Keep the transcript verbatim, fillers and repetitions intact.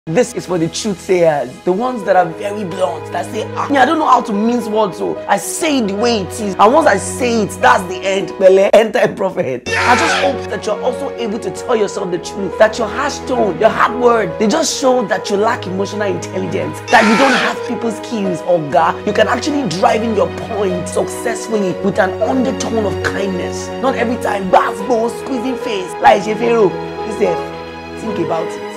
This is for the truth sayers, the ones that are very blunt, that say, ah, I don't know how to mince words, so I say it the way it is. And once I say it, that's the end. Bele, enter a prophet. I just hope that you're also able to tell yourself the truth, that your harsh tone, your hard word, they just show that you lack emotional intelligence, that you don't have people's skills or ga. You can actually drive in your point successfully with an undertone of kindness. Not every time, bass, bow, squeezing face, like Jefero. Think about it.